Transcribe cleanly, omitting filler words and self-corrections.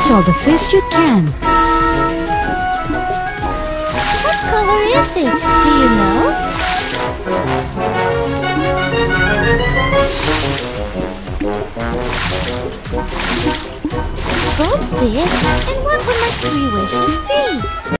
Catch all the fish you can. What color is it? Do you know? Goldfish? And what would my 3 wishes be?